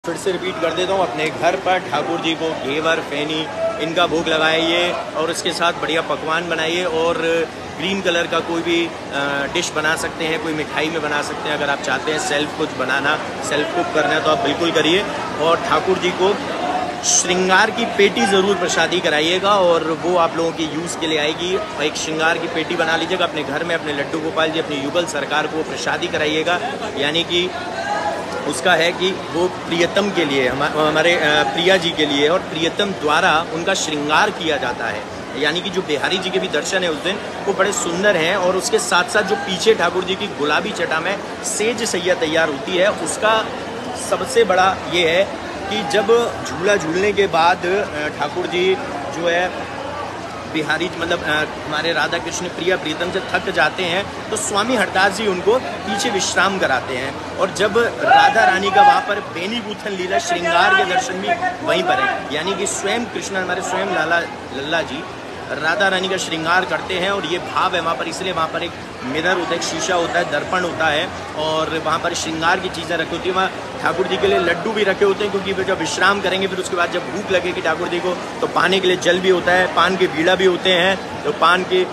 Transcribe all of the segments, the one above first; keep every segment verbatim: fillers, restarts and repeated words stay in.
फिर से रिपीट कर देता हूँ, अपने घर पर ठाकुर जी को घेवर फेनी इनका भोग लगाइए और इसके साथ बढ़िया पकवान बनाइए और ग्रीन कलर का कोई भी डिश बना सकते हैं, कोई मिठाई में बना सकते हैं। अगर आप चाहते हैं सेल्फ कुछ बनाना, सेल्फ कुक करना है तो आप बिल्कुल करिए। और ठाकुर जी को श्रृंगार की पेटी ज़रूर प्रसादी कराइएगा और वो आप लोगों की यूज़ के लिए आएगी। एक श्रृंगार की पेटी बना लीजिएगा अपने घर में, अपने लड्डू गोपाल जी, अपनी युगल सरकार को प्रसादी कराइएगा। यानी कि उसका है कि वो प्रियतम के लिए, हमारे प्रिया जी के लिए, और प्रियतम द्वारा उनका श्रृंगार किया जाता है। यानी कि जो बिहारी जी के भी दर्शन है उस दिन वो बड़े सुंदर हैं। और उसके साथ साथ जो पीछे ठाकुर जी की गुलाबी चटा में सेज सैया तैयार होती है, उसका सबसे बड़ा ये है कि जब झूला झूलने के बाद ठाकुर जी जो है बिहारी मतलब हमारे राधा कृष्ण प्रिया प्रीतम से थक जाते हैं तो स्वामी हरदास जी उनको पीछे विश्राम कराते हैं। और जब राधा रानी का वहाँ पर बेनी गूथन लीला श्रृंगार के दर्शन भी वहीं पर है। यानी कि स्वयं कृष्ण हमारे स्वयं लाला लल्ला जी राधा रानी का श्रृंगार करते हैं और ये भाव है वहाँ पर। इसलिए वहाँ पर एक मिरर होता है, एक शीशा होता है, दर्पण होता है और वहाँ पर श्रृंगार की चीज़ें रखी होती है। वहाँ ठाकुर जी के लिए लड्डू भी रखे होते हैं क्योंकि वे जब विश्राम करेंगे फिर उसके बाद जब भूख लगेगी ठाकुर जी को तो पाने के लिए जल भी होता है, पान के बीड़ा भी होते हैं। तो पान के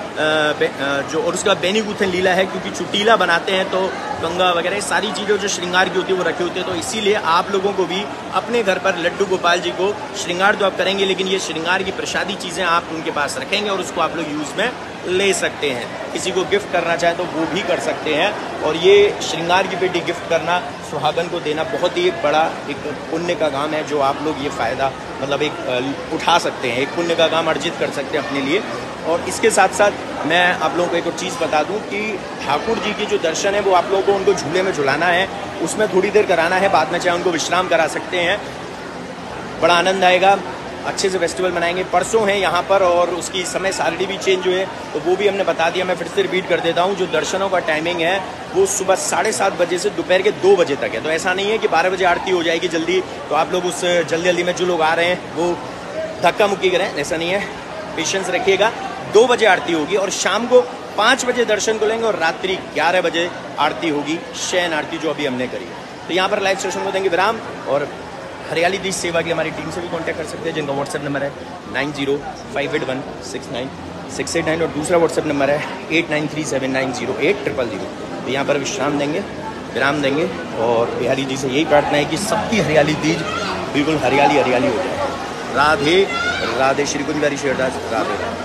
जो और उसका बेनी गूथन लीला है क्योंकि चुटीला बनाते हैं तो गंगा वगैरह सारी चीज़ें जो श्रृंगार की होती है वो रखी होती है। तो इसीलिए आप लोगों को भी अपने घर पर लड्डू गोपाल जी को श्रृंगार तो आप करेंगे, लेकिन ये श्रृंगार की प्रसादी चीज़ें आप उनके पास रखेंगे और उसको आप लोग यूज़ में ले सकते हैं। किसी को गिफ्ट करना चाहे तो वो भी कर सकते हैं। और ये श्रृंगार की पेटी गिफ्ट करना, सुहागन को देना बहुत ही एक बड़ा एक पुण्य का काम है जो आप लोग ये फ़ायदा मतलब एक उठा सकते हैं, एक पुण्य का काम अर्जित कर सकते हैं अपने लिए। और इसके साथ साथ मैं आप लोगों को एक और चीज़ बता दूं कि ठाकुर जी की जो दर्शन है वो आप लोगों को उनको झूले में झुलाना है, उसमें थोड़ी देर कराना है, बाद में चाहे उनको विश्राम करा सकते हैं। बड़ा आनंद आएगा, अच्छे से फेस्टिवल मनाएंगे। परसों है यहाँ पर और उसकी समय सारणी भी चेंज हुए तो वो भी हमने बता दिया। मैं फिर से रिपीट कर देता हूँ, जो दर्शनों का टाइमिंग है वो सुबह साढ़े सात बजे से दोपहर के दो बजे तक है। तो ऐसा नहीं है कि बारह बजे आरती हो जाएगी जल्दी तो आप लोग उस जल्दी जल्दी में जो लोग आ रहे हैं वो धक्का मुक्की करें, ऐसा नहीं है। पेशेंस रखिएगा। दो बजे आरती होगी और शाम को पाँच बजे दर्शन को लेंगे और रात्रि ग्यारह बजे आरती होगी, शयन आरती जो अभी हमने करी। तो यहाँ पर लाइव सेशन को देंगे विराम और हरियाली तीज सेवा की हमारी टीम से भी कांटेक्ट कर सकते हैं जिनका व्हाट्सएप नंबर है nine zero five eight one six nine six eight nine और दूसरा व्हाट्सएप नंबर है eight nine three seven nine zero eight triple zero. तो यहाँ पर विश्राम देंगे, विराम देंगे और बिहारी जी से यही प्रार्थना है कि सबकी हरियाली तीज बिल्कुल हरियाली हरियाली हो जाए। राधे राधे। श्री कुंज बिहारी शेरदास, राधे राधे।